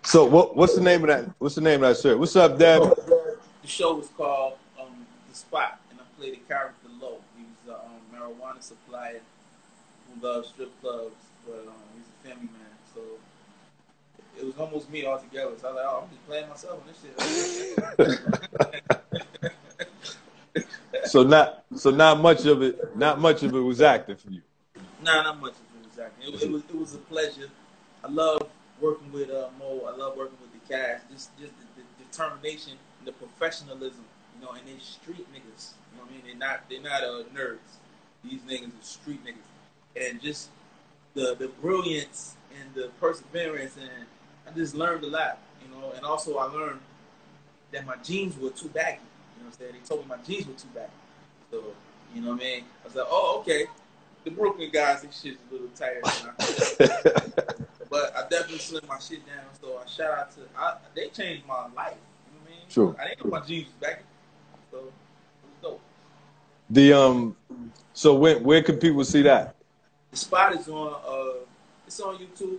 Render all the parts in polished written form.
So what's the name of that? What's the name of that shirt? What's up, Deb? The show is called The Spot, and I play the character Low. He's a marijuana supplier who loves strip clubs, but he's a family man. So it was almost me altogether. So I was like, oh, I'm just playing myself on this shit. So not much of it was acting for you. Nah, not much of it was acting. It was a pleasure. I love working with Mo. I love working with the cast. Just the determination and the professionalism, you know, and they're street niggas. You know what I mean? They're not nerds. These niggas are street niggas. And just the brilliance and the perseverance, and I just learned a lot, you know. And also I learned that my jeans were too baggy. You know what I'm saying? They told me my jeans were too baggy. So, you know what I mean? I was like, oh, okay. The Brooklyn guys, this shit's a little tighter than I thought. But I definitely slimmed my shit down. So I shout out to they changed my life. You know what I mean? True. I didn't know my jeans was baggy. So it was dope. So where can people see that? The Spot is on it's on YouTube,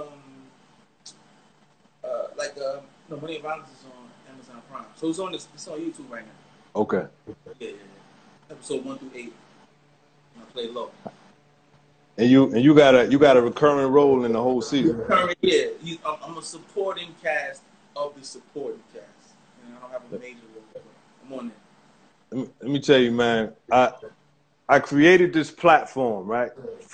no, Money and Violence is on Amazon Prime. So it's on YouTube right now. Okay. Yeah. Episode 1 through 8. And I play Low. And you got a recurring role in the whole season. Yeah. I'm a supporting cast of the supporting cast. You know, I don't have a major role, but I'm on there. Let me tell you, man. I created this platform, right,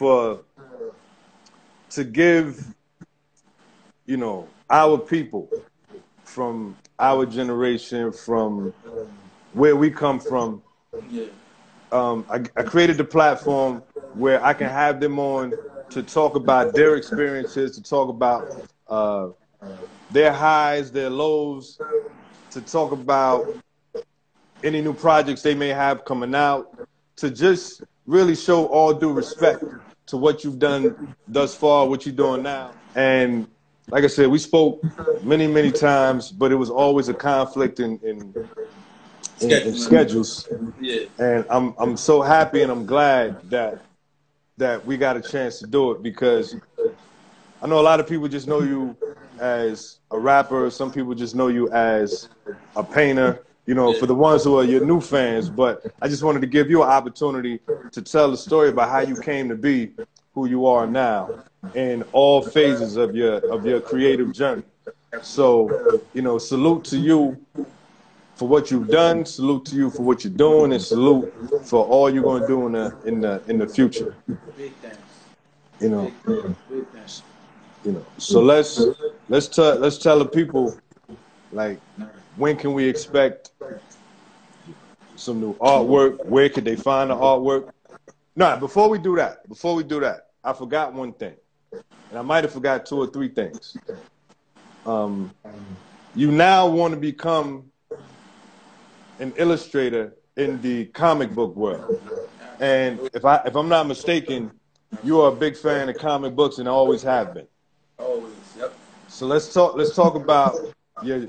to give, you know, our people from our generation, from where we come from. Yeah. I created the platform where I can have them on to talk about their experiences, to talk about their highs, their lows, to talk about any new projects they may have coming out, to just really show all due respect to what you've done thus far, what you're doing now. And like I said, we spoke many, many times, but it was always a conflict in schedules. Yeah. And I'm so happy and I'm glad that we got a chance to do it, because I know a lot of people just know you as a rapper. Some people just know you as a painter, you know, for the ones who are your new fans. But I just wanted to give you an opportunity to tell the story about how you came to be who you are now in all phases of your creative journey. So, you know, salute to you for what you've done, salute to you for what you're doing, and salute for all you're going to do in the future. Big thanks. You know. Big thanks. You know. So let's tell the people, like, when can we expect some new artwork? Where could they find the artwork? No, before we do that, I forgot one thing. And I might have forgot 2 or 3 things. You now want to become an illustrator in the comic book world. And if I'm not mistaken, you are a big fan of comic books and always have been. Always, yep. So let's talk about your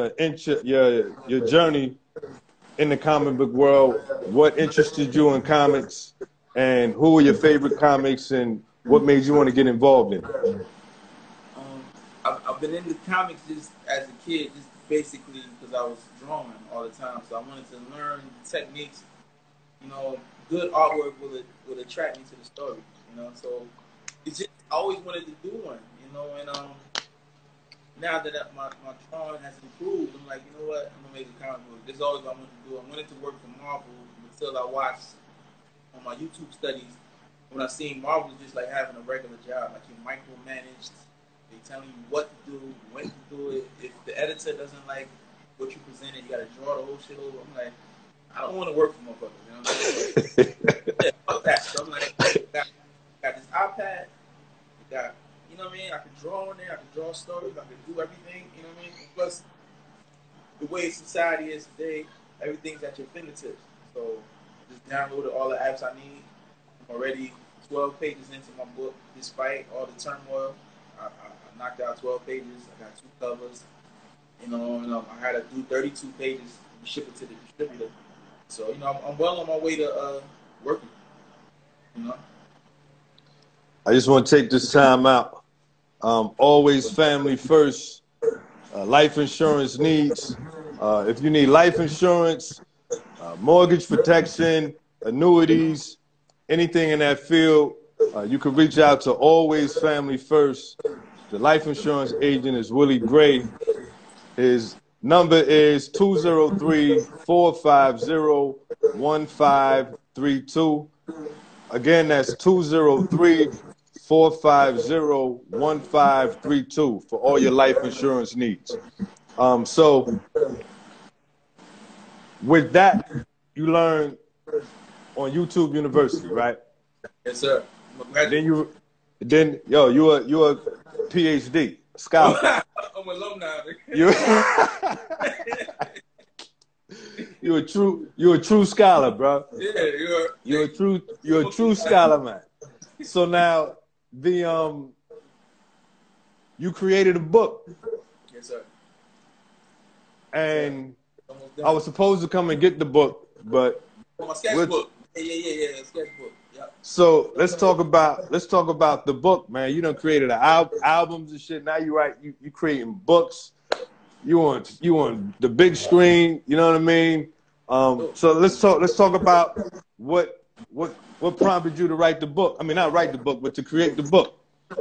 journey in the comic book world. What interested you in comics, and who were your favorite comics, and what made you want to get involved in it? I've been into comics just as a kid, just basically because I was drawing all the time. So I wanted to learn techniques. You know, good artwork will attract me to the story. You know, so it's just I always wanted to do one. You know, and now that my drawing has improved, I'm like, you know what, I'm gonna make a comic book. This is always what I wanted to do. I wanted to work for Marvel until I watched on my YouTube studies. When I seen Marvel just like having a regular job, like you micromanaged. They telling you what to do, when to do it. If the editor doesn't like what you presented, you got to draw the whole shit over. I'm like, I don't want to work for motherfuckers. You know what I'm saying? Yeah, fuck that. So I'm like, got this iPad. Got, you know what I mean? I can draw on there. I can draw stories. I can do everything. You know what I mean? Plus, the way society is today, everything's at your fingertips. So just downloaded all the apps I need. I'm already 12 pages into my book, despite all the turmoil. I knocked out 12 pages. I got 2 covers. You know, and I had to do 32 pages and ship it to the distributor. So, you know, I'm well on my way to working. You know? I just want to take this time out. Always family first. life insurance needs. If you need life insurance, mortgage protection, annuities, anything in that field, you can reach out to Always Family First. The life insurance agent is Willie Gray. His number is 203-450-1532. Again, that's 203-450-1532 for all your life insurance needs. So with that, you learn on YouTube University, right? Yes, sir. Then you're a PhD scholar. I'm an alumni. You're a true scholar, bro. Yeah, you're a true scholar, man. So now you created a book. Yes, sir. And I was supposed to come and get the book, but my sketchbook. Yeah, sketchbook. Yeah. So let's talk about the book, man. You done created albums and shit. Now you creating books. You on the big screen. You know what I mean? So let's talk about what prompted you to write the book. I mean, not write the book, but to create the book.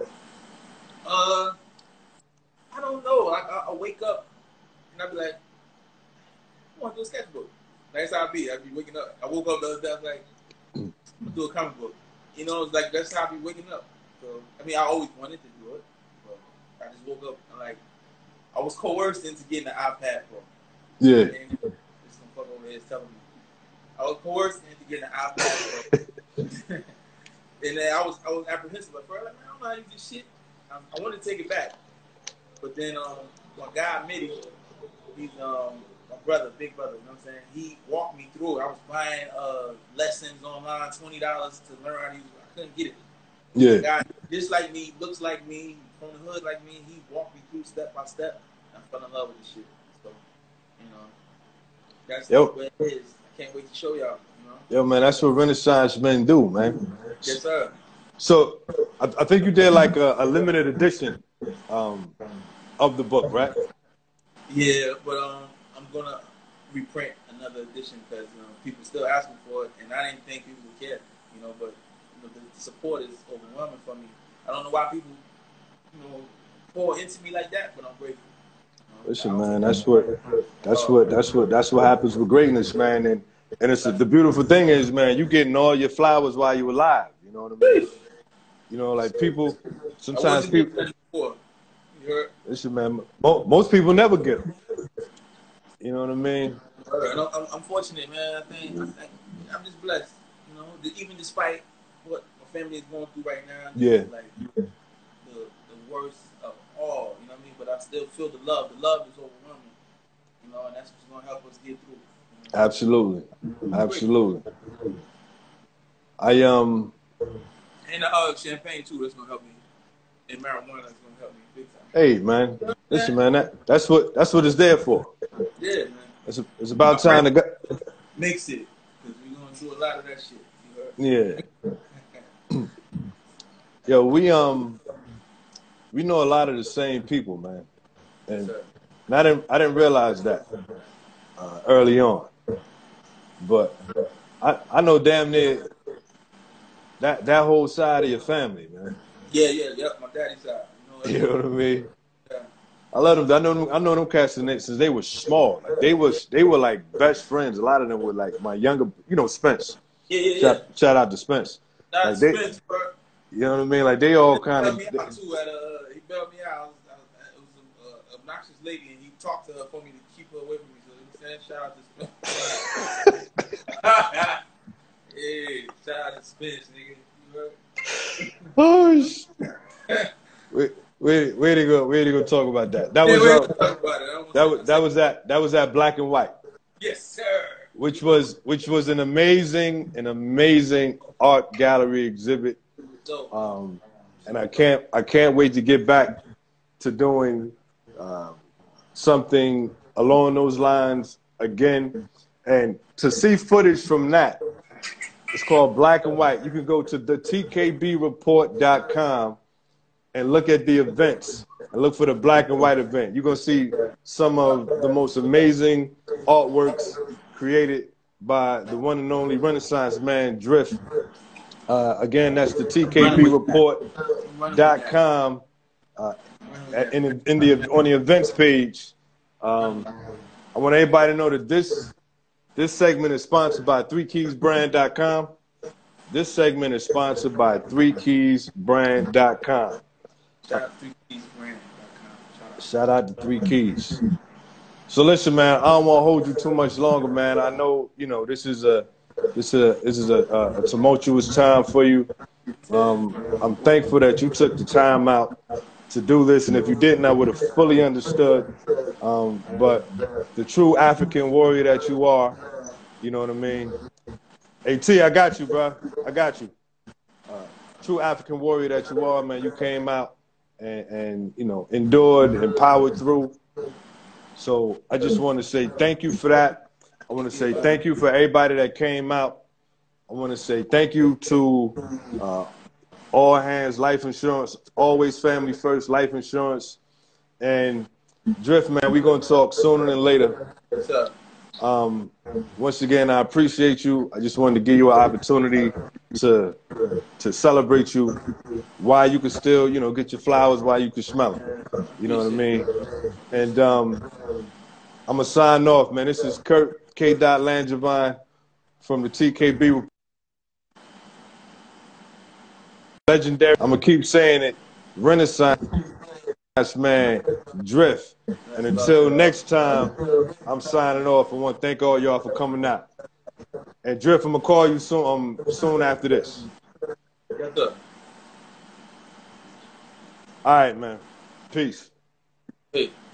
I don't know. I wake up and I be like, I want to do a sketchbook. That's how I be. I be waking up. I woke up the other day. I was like, I'm gonna do a comic book. You know, it's like that's how I be waking up. So I mean, I always wanted to do it, but I just woke up and like I was coerced into getting an iPad Pro. Yeah. This some fuck over here is telling me. I was coerced into getting an iPad Pro. And then I was apprehensive at first. Like, man, I don't know how to use this shit. I wanted to take it back, but then my guy Mitty, he's my brother, big brother, you know what I'm saying? He walked me through it. I was buying lessons online, $20 to learn how to use it. I couldn't get it. Yeah. The guy just like me, looks like me, from the hood like me, he walked me through step by step. And I fell in love with this shit. So, you know, that's what it is. I can't wait to show y'all, you know? Yo, man, that's what Renaissance men do, man. Yes, sir. So I think you did like a limited edition of the book, right? Yeah, but I'm gonna reprint another edition because people still asking for it, and I didn't think people would care, you know. But you know, the support is overwhelming for me. I don't know why people, you know, pour into me like that, but I'm grateful. Listen, man, that's what happens with greatness, man. And it's the beautiful thing is, man, you getting all your flowers while you alive. You know what I mean? You know, like people, sometimes people. Listen, man, most people never get them. You know what I mean? I'm fortunate, man. I think I'm just blessed. You know, even despite what my family is going through right now. Yeah. Like the worst of all. You know what I mean? But I still feel the love. The love is overwhelming. You know, and that's what's gonna help us get through. You know? Absolutely. And champagne too. That's gonna help me. And marijuana is gonna help me big time. Hey, man. Listen, man. That's what it's there for. Yeah, man. It's about time to go. Mix it, because we're going through a lot of that shit. Yeah. Yo, we know a lot of the same people, man, and I didn't realize that early on, but I know damn near that whole side of your family, man. Yeah. My daddy's side. You know what I mean? I love them. I know them cats since they were small. Like they were like best friends. A lot of them were like my younger, Spence. Yeah. Shout out to Spence. Like Spence, bro. You know what I mean? Like they all kind of. He bailed me out. It was an obnoxious lady, and he talked to her for me to keep her away from me. So he said, "Shout out to Spence." Yeah, shout out to Spence, nigga. Oh shit. Where they go talk about that? That was that Black and White. Yes, sir. Which was an amazing art gallery exhibit. And I can't wait to get back to doing something along those lines again. And to see footage from that, it's called Black and White. You can go to the tkbreport.com and look at the events and look for the black and white event. You're going to see some of the most amazing artworks created by the one and only Renaissance man, Drift. Again, that's the tkbreport.com on the events page. I want everybody to know that this segment is sponsored by 3keysbrand.com. This segment is sponsored by 3keysbrand.com. Shout out to 3 Keys. So listen, man, I don't want to hold you too much longer, man. I know, this is a tumultuous time for you. I'm thankful that you took the time out to do this, and if you didn't, I would have fully understood. But the true African warrior that you are, you know what I mean? Hey, T, I got you, bro. I got you. True African warrior that you are, man. You came out and endured and powered through. So I just want to say thank you for that. I want to say thank you for everybody that came out. I want to say thank you to All Hands Life Insurance, Always Family First Life Insurance. And Drift, man, we're going to talk sooner than later. What's up? Once again, I appreciate you. I just wanted to give you an opportunity to celebrate you while you can still, get your flowers while you can smell them. You know what I mean? And I'm going to sign off, man. This is Kurt K. Langevin from the TKB. Legendary. I'm going to keep saying it. Renaissance man, Drift. And until next time, I'm signing off. I want to thank all y'all for coming out. And Drift, I'm going to call you soon after this. Yes, sir. All right, man. Peace. Hey.